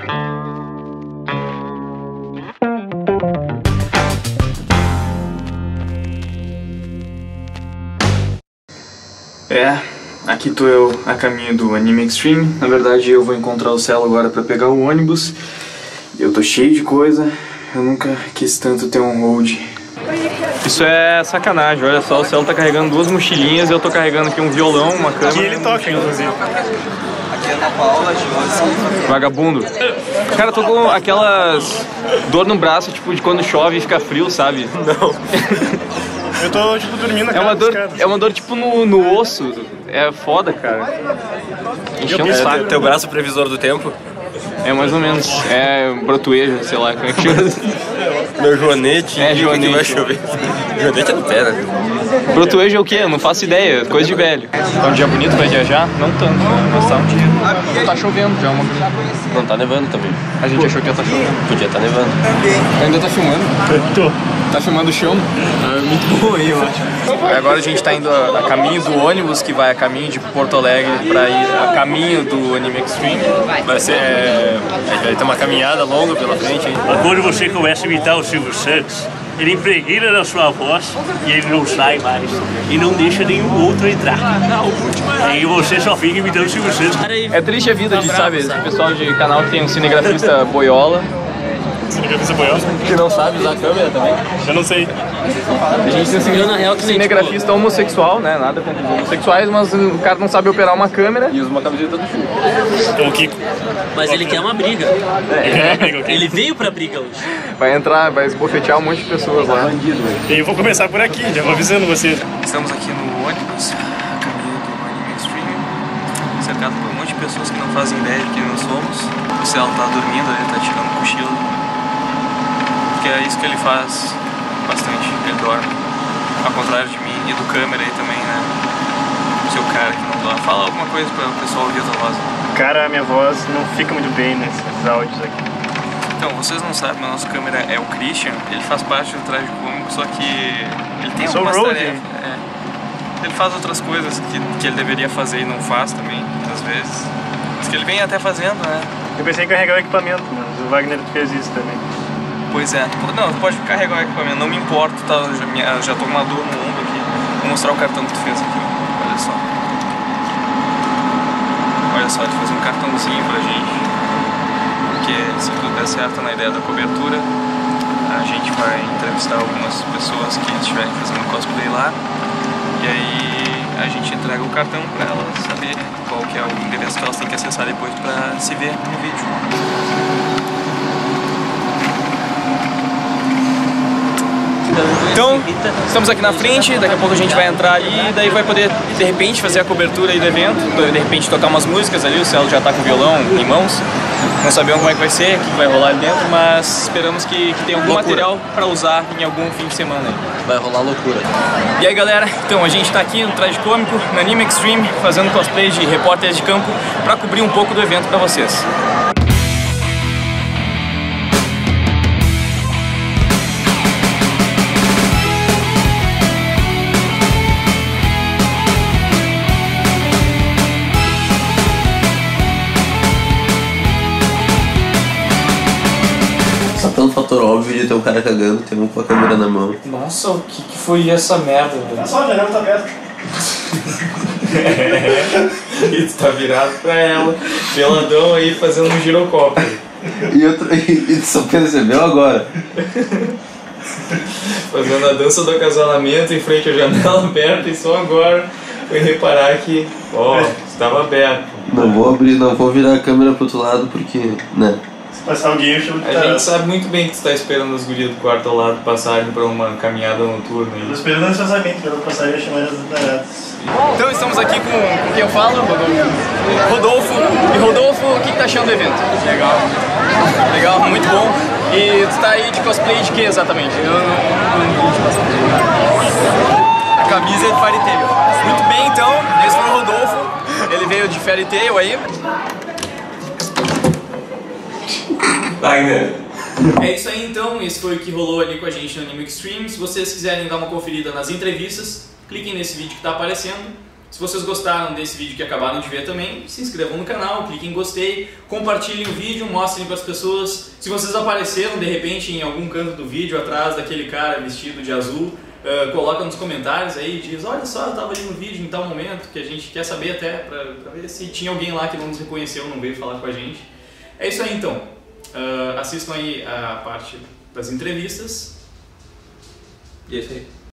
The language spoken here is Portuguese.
Aqui tô eu a caminho do Anime Extreme. Na verdade eu vou encontrar o Celo agora pra pegar o ônibus. Eu tô cheio de coisa, eu nunca quis tanto ter um road. Isso é sacanagem, olha só, o Celo tá carregando 2 mochilinhas e eu tô carregando aqui um violão, uma câmera. Que ele toca, inclusive. Aqui é Ana Paula, de Vagabundo. Cara, eu tô com aquelas dor no braço, tipo, de quando chove e fica frio, sabe? Não. Eu tô, tipo, dormindo na É uma dor, tipo, no osso. É foda, cara. Encheu um saco. Teu braço previsor do tempo? É mais ou menos. É brotuejo, sei lá, como é que chama. Meu joanete. É, joanete. Que vai chover. Joanete é no pé, né? Brotuejo é o quê? Eu não faço ideia. Coisa de velho. Tá um dia bonito pra viajar? Não tanto, né? Mas tá um dia. Tá chovendo já, uma coisa. Não tá nevando também. A gente achou que ia tá chovendo. Podia tá nevando. Ainda tá filmando? Tô. Tá filmando o chão? Muito bom aí, eu acho. Agora a gente tá indo a caminho do ônibus que vai a caminho de Porto Alegre pra ir a caminho do Anime Extreme. Vai ser. Vai ter uma caminhada longa pela frente, hein? Quando você começa a imitar o Silvio Santos, ele impregna na sua voz e ele não sai mais. E não deixa nenhum outro entrar. Aí você só fica imitando o Silvio Santos. É triste a vida de, sabe, esse pessoal de canal que tem um cinegrafista boiola. Cinegrafista boiola? Que não sabe usar a câmera também. Eu não sei. A gente tem um cinegrafista homossexual, né? Nada contra os homossexuais, mas o cara não sabe operar uma câmera e usa uma camiseta do filme. Então o Kiko. Mas ele quer uma briga. Ele veio pra briga hoje. Vai entrar, vai esbofetear um monte de pessoas lá. E eu vou começar por aqui, já vou avisando você. Estamos aqui no ônibus, a caminho do Anime Extreme, cercado por um monte de pessoas que não fazem ideia de quem nós somos. O Celo tá dormindo, ele tá tirando um cochilo. Que é isso que ele faz bastante, ele dorme. Ao contrário de mim e do câmera aí também, né? O seu cara que não dorme. Fala alguma coisa para o pessoal ouvir a tua voz. Cara, a minha voz não fica muito bem nesses áudios aqui. Então, vocês não sabem, mas nosso câmera é o Christian, ele faz parte do Traje Cômico, só que ele tem algumas tarefas. Ele faz outras coisas que ele deveria fazer e não faz também, às vezes. Mas que ele vem até fazendo, né? Eu pensei em carregar o equipamento, mas o Wagner fez isso também. Pois é, não, tu pode carregar o equipamento, não me importo, tá? Já tô com uma dor no ombro aqui. Vou mostrar o cartão que tu fez aqui, ó. Olha só. Olha só, tu fez um cartãozinho pra gente. Porque se tudo der certo na ideia da cobertura, a gente vai entrevistar algumas pessoas que estiverem fazendo cosplay lá. E aí a gente entrega o cartão pra elas saber qual que é o endereço que elas têm que acessar depois pra se ver no vídeo. Então, estamos aqui na frente, daqui a pouco a gente vai entrar ali e daí vai poder, de repente, fazer a cobertura aí do evento, de repente tocar umas músicas ali, o Celo já tá com o violão em mãos, não sabemos como é que vai ser, o que vai rolar ali dentro, mas esperamos que tenha algum material para usar em algum fim de semana aí. Vai rolar loucura. E aí galera, então a gente tá aqui no Traje Cômico, no Anime Extreme, fazendo cosplay de repórteres de campo para cobrir um pouco do evento para vocês. Pelo fator óbvio de ter um cara cagando, tem um com a câmera na mão. Nossa, o que foi essa merda, velho? Só a janela tá aberta. E tu tá virado pra ela, peladão aí fazendo um girocóptero. E tu só percebeu agora? Fazendo a dança do acasalamento em frente à janela aberta e só agora foi reparar que, ó, estava aberto. Não vou virar a câmera pro outro lado porque, né? Passar alguém, eu chamo de A gente sabe muito bem que tu tá esperando os gurias do quarto ao lado passarem pra uma caminhada noturna. Eu tô esperando ansiosamente pela passagem chamar elas taradas. Então estamos aqui com quem eu falo, Rodolfo. E Rodolfo, o que tá achando do evento? Legal. Legal, muito bom. E tu tá aí de cosplay de que exatamente? Eu não vi de cosplay. A camisa é de Fairy Tail. Muito bem, então, esse foi o Rodolfo. Ele veio de Fairy Tail aí. É isso aí então, esse foi o que rolou ali com a gente no Anime Extreme. Se vocês quiserem dar uma conferida nas entrevistas, cliquem nesse vídeo que está aparecendo. Se vocês gostaram desse vídeo que acabaram de ver também, se inscrevam no canal, cliquem em gostei, compartilhem o vídeo, mostrem para as pessoas. Se vocês apareceram de repente em algum canto do vídeo atrás daquele cara vestido de azul, coloca nos comentários aí, diz, olha só, eu estava ali no vídeo em tal momento, que a gente quer saber até para ver se tinha alguém lá que não nos reconheceu, não veio falar com a gente. É isso aí então, assistam aí a parte das entrevistas e é isso aí.